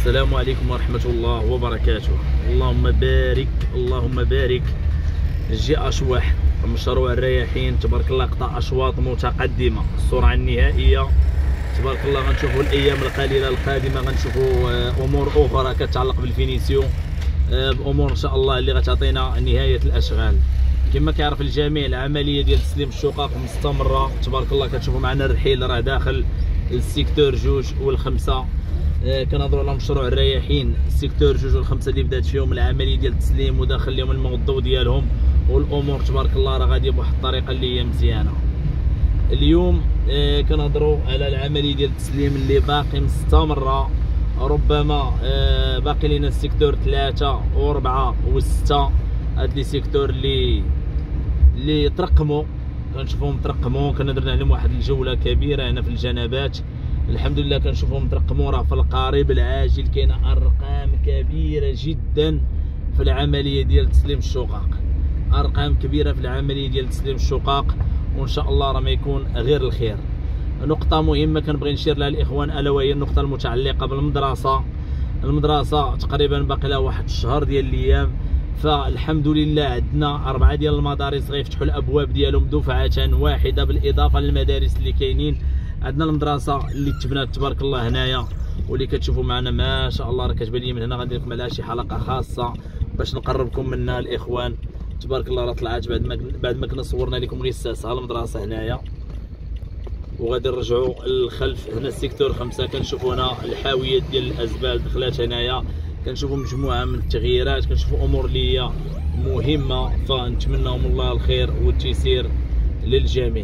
السلام عليكم ورحمة الله وبركاته. اللهم بارك اللهم بارك. جي أشواح مشروع الرياحين تبارك الله، قطع أشواط متقدمة، السرعة النهائية تبارك الله. غنشوفوا الأيام القليلة القادمة غنشوفوا أمور أخرى كتعلق بالفينيسيون، بأمور إن شاء الله اللي غتعطينا نهاية الأشغال. كما كيعرف الجميع العملية ديال تسليم الشقق مستمرة تبارك الله. كتشوفوا معنا الرحيل راه داخل السيكتور 2 و5. كنهضروا على مشروع الرياحين السيكتور 2 و5 اللي بدات فيهم العمليه ديال التسليم وداخل لهم الموضوع ديالهم، والامور تبارك الله راه غاديه بواحد الطريقه اللي هي مزيانه. اليوم كنهضروا على العمليه ديال التسليم اللي باقي مستمره. ربما باقي لنا السيكتور 3 و4 و6، هاد لي سيكتور اللي ترقموا، كنشوفوهم ترقموا. كنا درنا عليهم واحد الجوله كبيره هنا في الجنبات، الحمد لله كنشوفهم ترقموا. راه في القريب العاجل كاينه ارقام كبيره جدا في العمليه ديال تسليم الشقق، ارقام كبيره في العمليه ديال تسليم الشقق، وان شاء الله راه ما يكون غير الخير. نقطه مهمه كنبغي نشير لها الاخوان، الا وهي النقطه المتعلقه بالمدرسه. المدرسه تقريبا باقي لها واحد الشهر ديال الايام، فالحمد لله عندنا 4 ديال المدارس غيفتحوا الابواب ديالهم دفعه واحده، بالاضافه للمدارس اللي كاينين. عندنا المدرسه اللي تبنات تبارك الله هنايا واللي كتشوفوا معنا ما شاء الله، راه كتبان لي من هنا غندير لكم عليها شي حلقه خاصه باش نقربكم منها الاخوان. تبارك الله راه طلعت بعد ما كنا صورنا لكم غير الساسه المدرسه هنايا. وغادي نرجعوا للخلف هنا السيكتور 5، كنشوفوا هنا الحاويات ديال الازبال دخلات هنايا، كنشوفوا مجموعه من التغييرات، كنشوفوا امور اللي هي مهمه، فنتمناهم الله الخير والتيسير للجميع.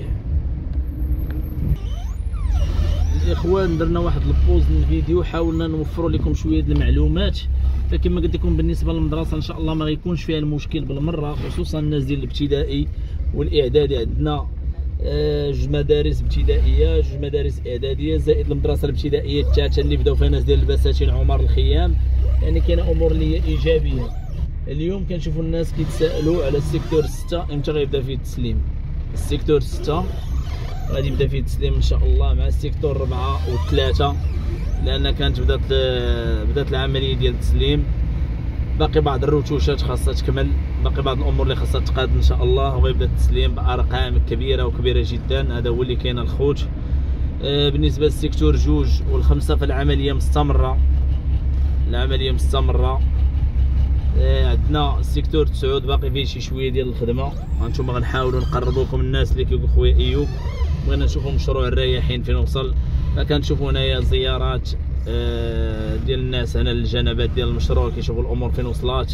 الاخوان درنا واحد البوز للفيديو، حاولنا نوفروا لكم شويه المعلومات. فكما قلت لكم بالنسبه للمدرسه ان شاء الله ما غيكونش فيها المشكل بالمره، خصوصا الناس ديال الابتدائي والاعدادي. عندنا جوج مدارس ابتدائيه، جوج مدارس اعداديه، زائد المدرسه الابتدائيه الثالثه اللي بداو فيها ناس ديال البساتين عمر الخيام. يعني كاينه امور اللي هي ايجابيه. اليوم كنشوفوا الناس كيتسائلوا على السيكتور 6 امتى غيبدا فيه التسليم. السيكتور 6 غادي يبدا فيه التسليم ان شاء الله مع السيكتور 4 و3، لان كانت بدات العمليه ديال التسليم. باقي بعض الرتوشات خاصها تكمل، باقي بعض الامور اللي خاصها تقاد ان شاء الله، وغيبدا التسليم بارقام كبيره وكبيره جدا. هذا هو اللي كاين الخوت. بالنسبه للسيكتور 2 و5 فالعمليه مستمره، العمليه مستمره. عندنا السيكتور 9 باقي فيه شي شويه ديال الخدمه. هانتوما غنحاولوا نقربوا لكم الناس اللي كيقول خويا ايوب بغينا نشوفوا مشروع الرياحين فين وصل. فكنشوفوا هنايا زيارات ديال الناس هنا للجنبات ديال المشروع، كيشوفوا الامور فين وصلات.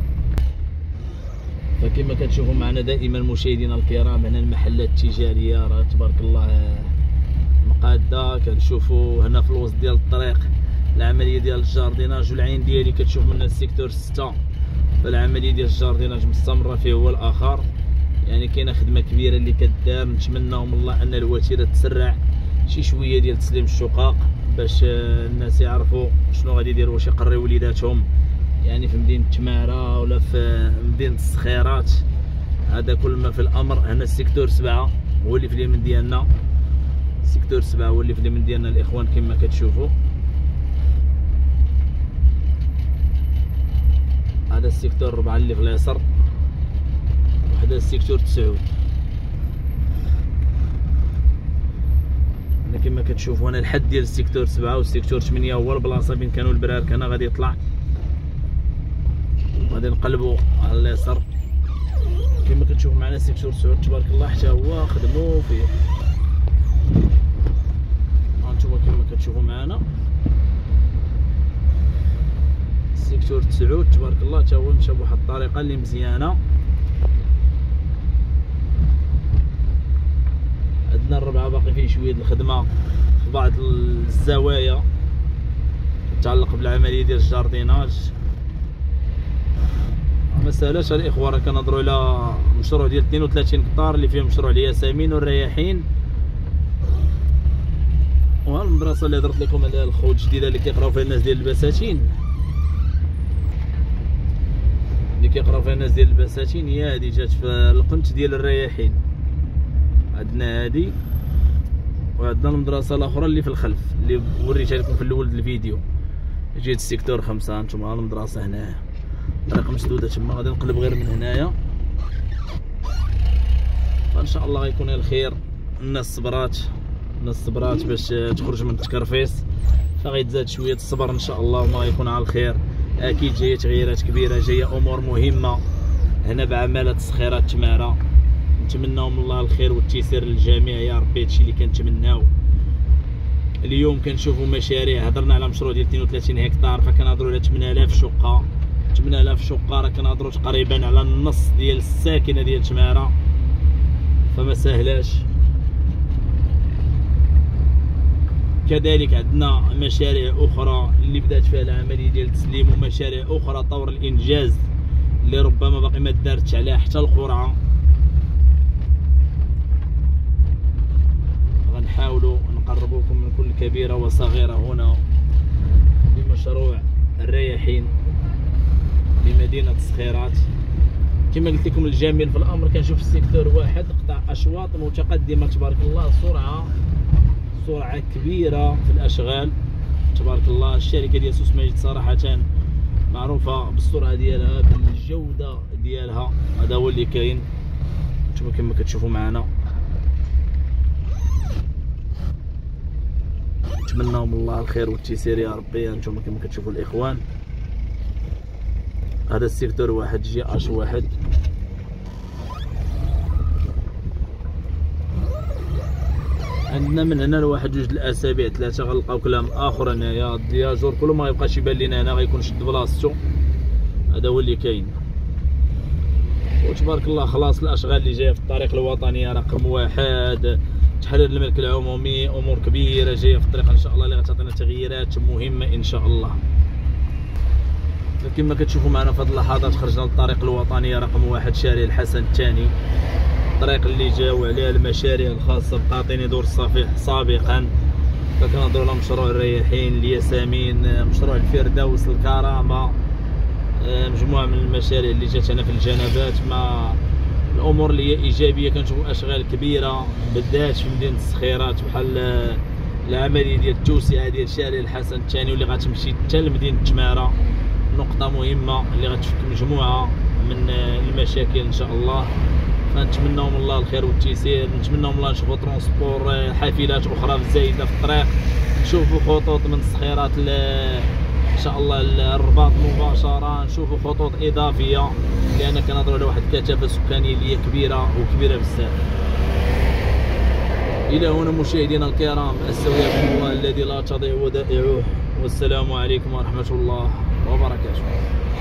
فكما كتشوفوا معنا دائما مشاهدينا الكرام، هنا المحلات التجاريه راه تبارك الله مقاده. كنشوفوا هنا في الوسط ديال الطريق العمليه ديال الجارديناج، والعين ديالي كتشوف من السيكتور 6 فالعمليه ديال الجارديناج مستمره فيه هو الاخر. يعني كاينه خدمه كبيره اللي كدار، نتمناهم الله ان الوتيره تسرع شي شويه ديال تسليم الشقق باش الناس يعرفوا شنو غادي يديروا، واش يقريو وليداتهم يعني في مدينه تماره ولا في مدينه الصخيرات. هذا كل ما في الامر. هنا السيكتور 7 هو اللي في اليمين ديالنا، السيكتور 7 هو اللي في اليمين ديالنا الاخوان كما كتشوفوا. هذا السيكتور 4 اللي في اليسار، وهذا السيكتور 9. كما كتشوفوا انا الحد ديال السيكتور 7 والسيكتور 8 هو البلاصه فين كانوا البرارك. انا غادي يطلع غادي نقلبوا على اليسار. كما كتشوفوا معنا السيكتور 9 تبارك الله حتى هو خدموا فيه. هانتوما كما كتشوفوا معنا السيكتور 9 تبارك الله حتى هو مشى بواحد الطريقه اللي مزيانه. عندنا الربعه باقي فيه شويه الخدمه في بعض الزوايا تتعلق بالعمليه ديال الجارديناج. ما ساهلاش الاخوه، راه كنهضروا على مشروع ديال 32 كطار اللي فيه مشروع الياسمين والرياحين. وها المدرسه اللي درت لكم عليها الخوت الجديده اللي كيقراو فيها الناس ديال البساتين، هي هذه جات في القنت ديال الرياحين. عندنا هذه وعندنا المدرسه الاخرى اللي في الخلف اللي وريتها لكم في الاول ديال الفيديو. جيت السيكتور 5 نتوما المدرسة هنايا، طريق مسدودة تما، غادي نقلب غير من هنايا فان شاء الله غيكون الخير. الناس صبرات باش تخرج من التكرفيس، فغيتزاد شويه الصبر ان شاء الله وما غيكون على الخير. اكيد جايه تغييرات كبيره، جايه امور مهمه هنا بعماله تسخيرات تماره، نتمناو من الله الخير والتيسير للجميع يا ربي. هادشي اللي كنتمناو. اليوم كنشوفوا مشاريع، هضرنا على مشروع ديال 32 هكتار، فكنهضروا على 8000 شقه. 8000 شقه راه كنهضروا تقريبا على النص ديال الساكنه ديال تماره، فما سهلاش. كذلك عندنا مشاريع اخرى اللي بدات فيها العمليه ديال التسليم، ومشاريع اخرى طور الانجاز اللي ربما باقي ما دارتش عليها حتى القرعه. غنحاولوا نقربوا لكم من كل كبيره وصغيره هنا بمشروع الرياحين لمدينه صخيرات. كما قلت لكم الجميل في الامر كنشوف السيكتور واحد قطع اشواط متقدمه تبارك الله، سرعه كبيره في الاشغال تبارك الله. الشركه ديال سوس ماجد صراحه معروفه بالسرعه ديالها، بالجوده ديالها، هذا هو اللي كاين. نتوما كما كتشوفوا معنا، نتمناو من الله الخير والتيسير يا ربي. نتوما كما كتشوفوا الاخوان، هذا السيكتور واحد جي اش واحد. عندنا من هنا لواحد جوج الاسابيع 3 غنلقاو كلام اخر هنايا. الدياجور كل ما يبقاش يبان لينا هنا غيكون شد بلاصتو، هذا هو اللي كاين. وتبارك الله خلاص الاشغال اللي جايه في الطريق الوطنيه رقم 1، تحرير الملك العمومي، امور كبيره جايه في الطريق ان شاء الله اللي غتعطينا تغييرات مهمه ان شاء الله. كما كتشوفوا معنا في هذه اللحظات خرجنا للطريق الوطنيه رقم 1 شارع الحسن الثاني، الطريق اللي جاو عليها المشاريع الخاصه بقاطني دور الصفيح سابقا. فكنهضروا على مشروع الرياحين، الياسمين، مشروع الفردوس، الكرامه، مجموعه من المشاريع اللي جات هنا في الجنبات. مع الامور اللي هي ايجابيه كنشوفوا اشغال كبيره بدات في مدينه الصخيرات، بحال العمليه ديال التوسعه ديال شارع الحسن الثاني واللي غتمشي حتى لمدينه تماره، نقطه مهمه اللي غتفك مجموعه من المشاكل ان شاء الله. فنتمناو من الله الخير والتيسير، نتمناو من الله نشوفوا ترونسبور، حافلات اخرى زايده في الطريق، نشوفوا خطوط من الصخيرات ان شاء الله الرباط مباشره، نشوفوا خطوط اضافيه، لان كنهضروا على واحد الكثافه سكانيه اللي هي كبيره وكبيره بزاف. الى هنا مشاهدينا الكرام، استودعكم الله الذي لا تضيع ودائعه، والسلام عليكم ورحمه الله وبركاته.